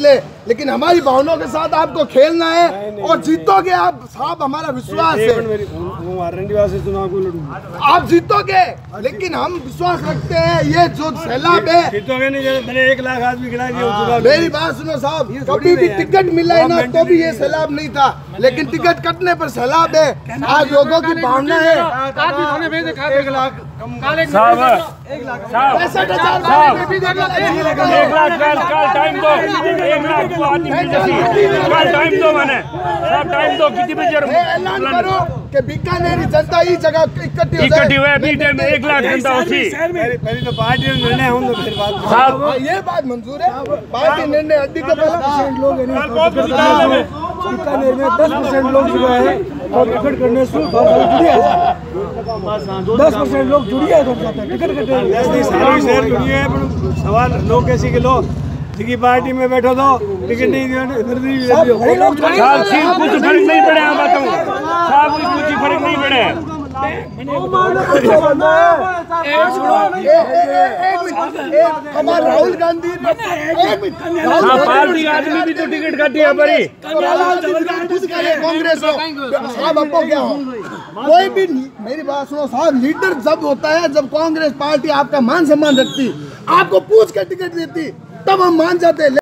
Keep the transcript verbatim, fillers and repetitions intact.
ले, लेकिन हमारी भावनाओं के साथ आपको खेलना है और जीतोगे आप साहब, हमारा विश्वास है। आप जीतोगे, लेकिन हम विश्वास रखते हैं ये जो सैलाब है। जीतोगे नहीं, मैंने एक लाख आदमी गिरा दिया। मेरी बात सुनो साहब, कभी भी टिकट मिला है ना तो भी ये सैलाब नहीं था, लेकिन टिकट कटने पर सैलाब है। आज लोगों की भावना है। एक लाख पैंसठ हजार एक लाख कल टाइम दो, एक लाख को आदमी कल टाइम दो, मैंने सब टाइम दो। कितनी बजे ऐलान करो कि बीकानेरी जनता ही जगह इकट्ठी हो इकट्ठी हुए अभी टाइम में एक लाख जनता होती। पहले तो पार्टी में निर्णय हो तो फिर बात साहब, ये बात मंजूर है। पार्टी निर्णय अधिक लोग बीकानेर में दस परसेंट लोग जो है और टिकट करने से दस परसेंट लोग जुड़िए टिकट कटे सारे शहर जुड़िए। सवाल लोग कैसी के लोग जिनकी पार्टी में बैठो तो टिकट नहीं दिया, कुछ फर्क नहीं पड़े। हम बताऊँ साहब, कुछ फर्क नहीं पड़े। हमारे राहुल गांधी पार्टी आदमी भी तो टिकट काटी है बड़ी कांग्रेस साहब। आपको क्या हो, कोई भी मेरी बात सुनो साहब, लीडर जब होता है जब कांग्रेस पार्टी आपका मान सम्मान रखती, आपको पूछ कर टिकट देती, तब हम मान जाते।